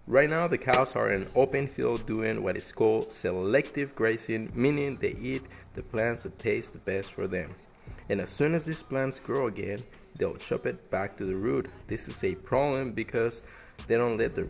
Right now, the cows are in open field doing what is called selective grazing, meaning they eat the plants that taste the best for them. And as soon as these plants grow again, they'll chop it back to the root. This is a problem because they don't let their